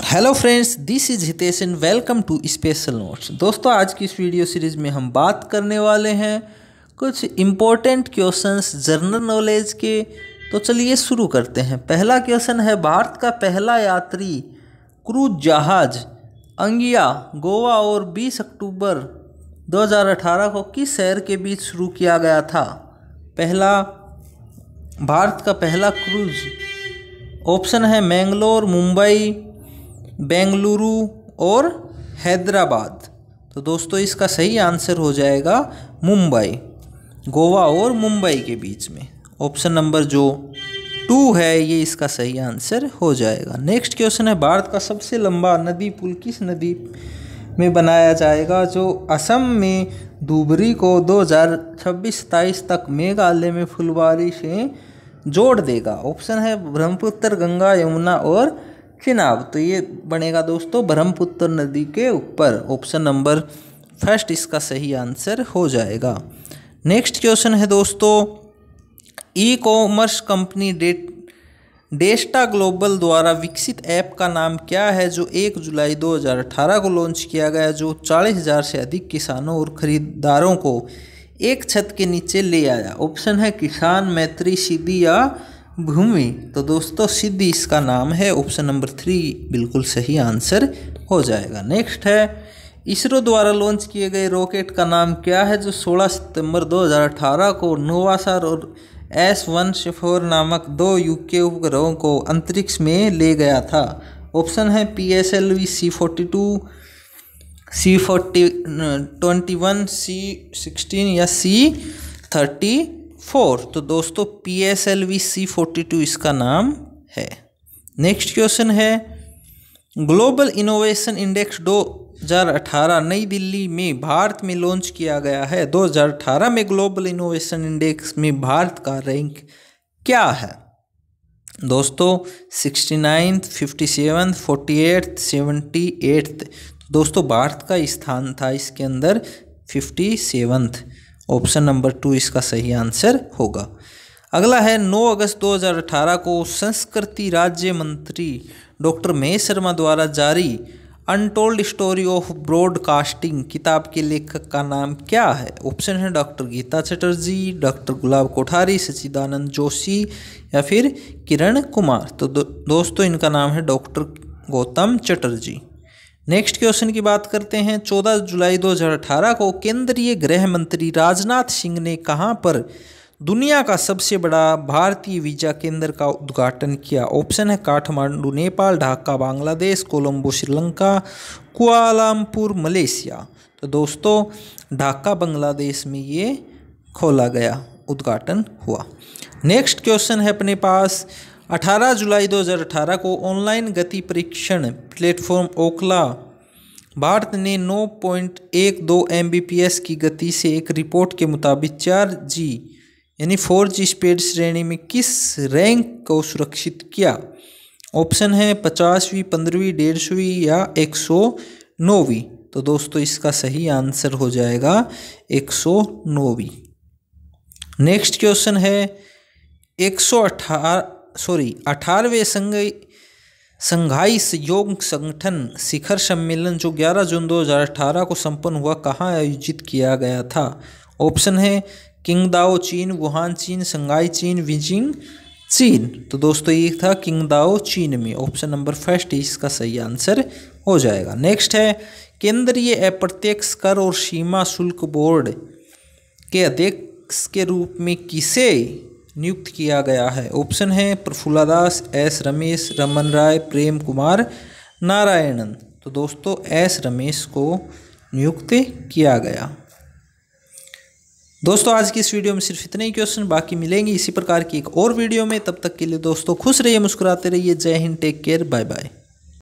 Hello friends, this is Hitesh and welcome to special notes. दोस्तों, आज की इस वीडियो सीरीज में हम बात करने वाले हैं कुछ इम्पोर्टेंट क्वेश्चंस जनरल नॉलेज के। तो चलिए शुरू करते हैं। पहला क्वेश्चन है, भारत का पहला यात्री क्रूज जहाज अंगिया गोवा और 20 अक्टूबर 2018 को किस शहर के बीच शुरू किया गया था? भारत का पहला क्रूज ऑप्शन है मैंगलोर, मुंबई, बेंगलुरु और हैदराबाद। तो दोस्तों, इसका सही आंसर हो जाएगा मुंबई, गोवा और मुंबई के बीच में। ऑप्शन नंबर जो 2 है ये इसका सही आंसर हो जाएगा। नेक्स्ट क्वेश्चन है, भारत का सबसे लंबा नदी पुल किस नदी में बनाया जाएगा जो असम में धुबरी को 2026-27 तक मेघालय में फुलबारी से जोड़ देगा? ऑप्शन है ब्रह्मपुत्र, गंगा, यमुना और चिनाब। तो ये बनेगा दोस्तों ब्रह्मपुत्र नदी के ऊपर। ऑप्शन नंबर फर्स्ट इसका सही आंसर हो जाएगा। नेक्स्ट क्वेश्चन है दोस्तों, e commerce company Desta Global द्वारा विकसित ऐप का नाम क्या है जो 1 जुलाई 2018 को लॉन्च किया गया, जो 40,000 से अधिक किसानों और खरीदारों को एक छत के नीचे ले आया? ऑप्शन है किसान, मैत्री, सिद्धि या भूमि। तो दोस्तों, सिद्धि इसका नाम है। ऑप्शन नंबर 3 बिल्कुल सही आंसर हो जाएगा। नेक्स्ट है, इसरो द्वारा लॉन्च किए गए रॉकेट का नाम क्या है जो 16 सितंबर 2018 को नोवासार और S-114 नामक 2 यूके उपग्रहों को अंतरिक्ष में ले गया था? ऑप्शन है PSLV, C-42, C-21, C-16 या C-34। तो दोस्तों, PSLV C-42 इसका नाम है। नेक्स्ट क्वेश्चन है, global innovation index 2018 New Delhi में भारत में लॉन्च किया गया है। 2018 में ग्लोबल इनोवेशन इंडेक्स में भारत का रैंक क्या है? दोस्तों, 69, 57, 48, 78। तो दोस्तों, भारत का स्थान था इसके अंदर 57th। ऑप्शन नंबर 2 इसका सही आंसर होगा। अगला है, 9 अगस्त 2018 को संस्कृति राज्य मंत्री डॉक्टर महेश शर्मा द्वारा जारी अनटोल्ड स्टोरी ऑफ ब्रॉडकास्टिंग किताब के लेखक का नाम क्या है? ऑप्शन है डॉक्टर गीता चटर्जी, डॉक्टर गुलाब कोठारी, सच्चिदानंद जोशी या फिर किरण कुमार। तो दोस्तों, इनका नाम है doctor Gautam Chatterjee. Next question की बात करते हैं। 14 जुलाई 2018 को केंद्रीय गृह मंत्री राजनाथ सिंह ने कहां पर दुनिया का सबसे बड़ा भारतीय वीजा केंद्र का उद्घाटन किया? ऑप्शन है काठमांडू नेपाल, ढाका बांग्लादेश, कोलंबो श्रीलंका, कुआलालंपुर मलेशिया। तो दोस्तों, ढाका बांग्लादेश में ये खोला गया, उद्घाटन हुआ। नेक्स्ट क्वेश्चन है अपने पास, 18 जुलाई 2018 को ऑनलाइन गति परीक्षण प्लेटफॉर्म ओखला भारत ने 9.12 Mbps की गति से एक रिपोर्ट के मुताबिक 4G यानी 4G स्पीड श्रेणी में किस रैंक को सुरक्षित किया? ऑप्शन है 50वीं, 15वीं, 150वीं या 109वीं। तो दोस्तों, इसका सही आंसर हो जाएगा 109वीं। नेक्स्ट क्वेश्चन है, 18वें संघाई सहयोग संगठन शिखर सम्मेलन जो 11 जून 2018 को संपन्न हुआ कहाँ आयोजित किया गया था? ऑप्शन है किंगदाओ चीन, वुहान चीन, संघाई चीन, बीजिंग चीन। तो दोस्तों, ये था किंगदाओ चीन में। ऑप्शन नंबर फर्स्ट इसका सही आंसर हो जाएगा। नेक्स्ट है, केंद्रीय अप्रत्यक्ष कर और सीमा शुल्क बोर्ड के अध्यक्ष के रूप में किसे नियुक्त किया गया है? ऑप्शन है प्रफुल्ला दास, S रमेश, रमन राय, प्रेम कुमार नारायणन। तो दोस्तों, S रमेश को नियुक्त किया गया। दोस्तों, आज की इस वीडियो में सिर्फ इतने ही क्वेश्चन, बाकी मिलेंगे इसी प्रकार की एक और वीडियो में। तब तक के लिए दोस्तों खुश रहिए, मुस्कुराते रहिए। जय Hind, take care, bye bye.